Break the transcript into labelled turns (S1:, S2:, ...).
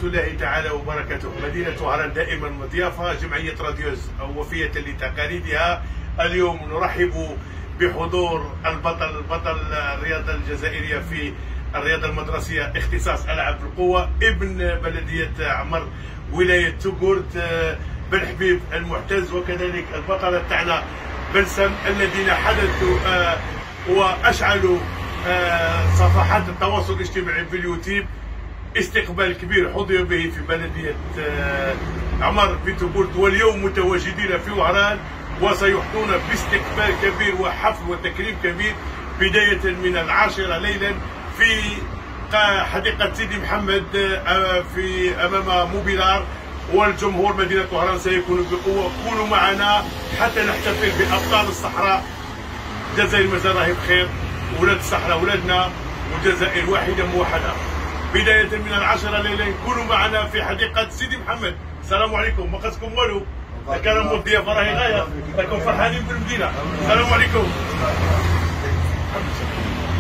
S1: الله تعالى وبركاته. مدينة وهران دائما مضيافة، جمعية راديوز وفية لتقاليدها. اليوم نرحب بحضور بطل الرياضة الجزائرية في الرياضة المدرسية اختصاص ألعاب القوة، ابن بلدية عمر ولاية توغورت بن حبيب المعتز، وكذلك البطلة تاعنا بلسم الذين حدثوا وأشعلوا صفحات التواصل الاجتماعي في اليوتيوب. استقبال كبير حظي به في بلدية عمر في توغورت، واليوم متواجدين في وهران وسيحظون باستقبال كبير وحفل وتكريم كبير بداية من 10 ليلا في حديقة سيدي محمد في أمام موبيلار. والجمهور مدينة وهران سيكون بقوة. كونوا معنا حتى نحتفل بأبطال الصحراء. الجزائر مازال راهي بخير، ولاد الصحراء ولادنا، والجزائر واحدة موحدة. بداية من 10 ليلا كونوا معنا في حديقة سيدي محمد. السلام عليكم، ما قصكم والو، كرم الضيافة راهي غاية، راكم فرحانين بالمدينة. السلام عليكم.